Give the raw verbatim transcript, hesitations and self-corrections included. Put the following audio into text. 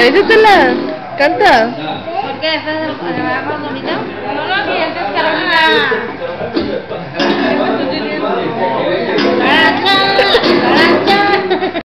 Aviéntatela, canta. ¿Por qué? ¿Después de la dominó? No lo sientes, Carolina.